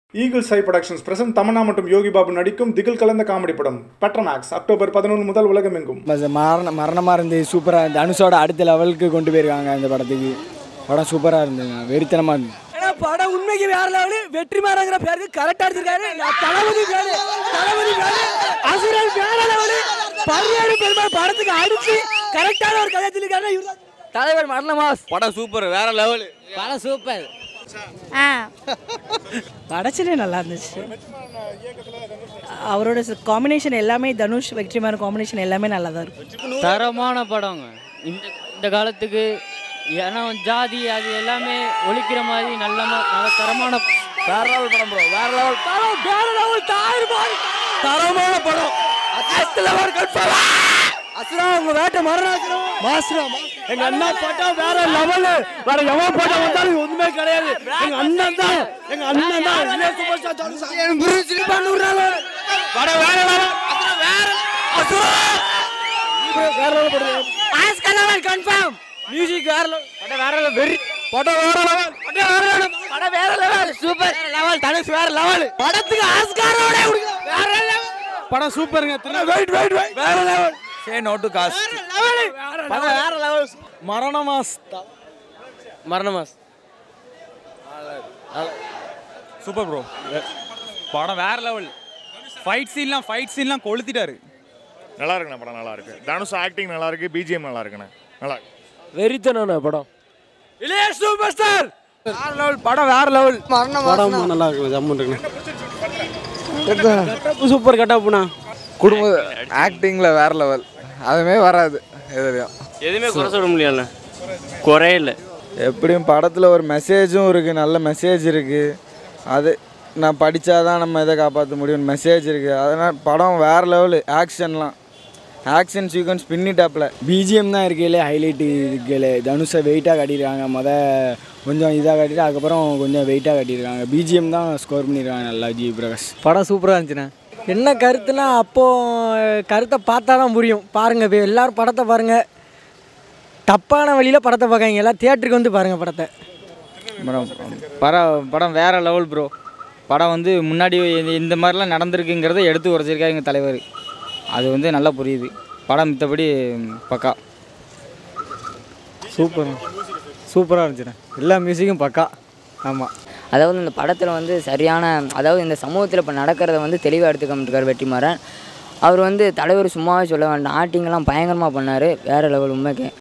Eagle Sai Productions present Tamana மற்றும் யோகி பாபு நடிக்கும் திகில் கலந்த காமெடி படம் பெட்ரோமேக்ஸ் அக்டோபர் 11 முதல் உலகமெங்கும். மரணமா இருந்து சூப்பரா தனுஷோட அடுத்த லெவலுக்கு கொண்டு போயிருக்காங்க அந்த படத்துக்கு. படம் சூப்பரா இருந்துங்க, வெறித்தனமா இருந்து. ஏன்னா படம் உண்மைக்கு வேற லெவலு, வெற்றிமாறங்கிற பேருக்கு கரெக்டா எடுத்திருக்காரு. தளபதி பேரு அசுரன் வேற லெவலு, பரியாடு பெருமாள் படத்துக்கு அடிச்சு கரெக்டான ஒரு கதை சொல்லிருக்காரு இவர்தான் தலைவர். மரணமாஸ் படம் சூப்பர், வேற லெவலு, படம் சூப்பர். படச்சிலே நல்லா இருந்துச்சு. அவரோட காம்பினேஷன் எல்லாமே தனுஷ் வெற்றிமாறன் காம்பினேஷன் எல்லாமே நல்லா தான் இருக்கும். தரமான படங்க. இந்த காலத்துக்கு இனம் ஜாதி அது எல்லாமே ஒழிக்கிற மாதிரி நல்ல தரமான வேற லெவல் படம் ப்ரோ, வேற லெவல் தரமான படம். அசுரன் உங்க வேட்டை மரணம் மாஸ்டர் எங்க அண்ணா போட்டா வேற லெவலு, வேற எவன் போட்டா வந்தாலும் ஒண்ணுமே கிடையாது. எங்க அண்ணன் தான் இல்ல சூப்பர் ஸ்டார் தனுஷ் படம் வேற லெவல். வேற லெவல் படம் ஆஸ்கர் லெவல் கன்ஃபார்ம். மியூசிக் வேற லெவல், படம் வேற லெவல், வெரி படம் வேற லெவல், படம் வேற லெவல், சூப்பர் லெவல். தனுஷ் வேற லெவல், படத்துக்கு ஆஸ்காரோட வேற லெவல். படம் சூப்பர்ங்க. வெயிட் வேற level. Say no to caste, படம் வேற லெவல். மரணமாஸ் சூப்பர் ப்ரோ, படம் வேற லெவல். ஃபைட் சீன்லாம் கொளுத்திட்டாரு. நல்லா இருக்குண்ணா, படம் நல்லா இருக்கு. தனுஷ் ஆக்டிங் நல்லா இருக்கு, பிஜிஎம் நல்லா இருக்குண்ணா, நல்லா இருக்கு. வெறித்தனான படம் இல்லையா சூப்பர் ஸ்டார் வேற லெவல். படம் வேற லெவல். படம் நல்லா இருக்கு, ஜம்முன் இருக்குண்ணா. சூப்பர் கட்டாப்புண்ணா. குடும்ப ஆக்டிங்கில் வேற லெவல், அதுவுமே வராது எதுவுமே குறை சொல்ல முடியல, குறையே இல்லை. எப்படியும் படத்தில் ஒரு மெசேஜும் இருக்குது, நல்ல மெசேஜ் இருக்குது. அது நான் படித்தா தான் நம்ம இதை காப்பாற்ற முடியும், மெசேஜ் இருக்குது. அதனால் படம் வேறு லெவலு. ஆக்ஷன் சீக்வன்ஸ் பின்னிட்டாப்பில். பிஜிஎம் தான் இருக்கையிலே ஹைலைட்டு. இருக்கையிலே தனுஷை வெயிட்டாக காட்டியிருக்காங்க. கொஞ்சம் இதாக காட்டிட்டு அதுக்கப்புறம் கொஞ்சம் வெயிட்டாக காட்டியிருக்காங்க. பிஜிஎம் தான் ஸ்கோர் பண்ணியிருக்காங்க நல்லா. ஜி பிரகாஷ் படம் சூப்பராக இருந்துச்சுண்ணே. என்ன கருத்துனா அப்போது கருத்தை பார்த்தா தான் புரியும். பாருங்கள், எல்லோரும் படத்தை பாருங்கள். தப்பான வழியில் படத்தை பார்க்காங்க, எல்லாம் தியேட்டருக்கு வந்து பாருங்கள் படத்தை. படம் வேற லெவல் ப்ரோ. படம் முன்னாடி இந்த மாதிரிலாம் நடந்திருக்குங்கிறத எடுத்து உரைச்சிருக்காரு எங்கள் தலைவர். அது நல்லா புரியுது. படம் மித்தபடி பக்கா சூப்பராக இருந்துச்சுண்ணே. எல்லா மியூசிக்கும் பக்கா. ஆமாம், அதாவது இந்த படத்தில் சரியான, அதாவது இந்த சமூகத்தில் இப்போ நடக்கிறத தெளிவாக எடுத்துக்காமட்டுருக்கார் வெற்றிமாறன். அவர் தலைவர் சும்மாவே சொல்ல வேண்டாம், ஆக்டிங்கெல்லாம் பயங்கரமாக பண்ணார். வேறு லெவல் உண்மைக்கு.